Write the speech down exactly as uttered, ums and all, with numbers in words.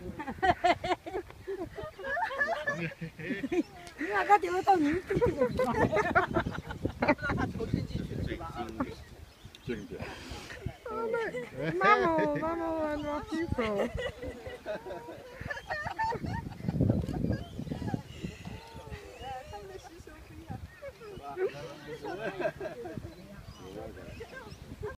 你那个丢到你肚子里了。不知道它投进进去是吧？ 经典。 Mama, Mama want more people. 他们的需求不一样。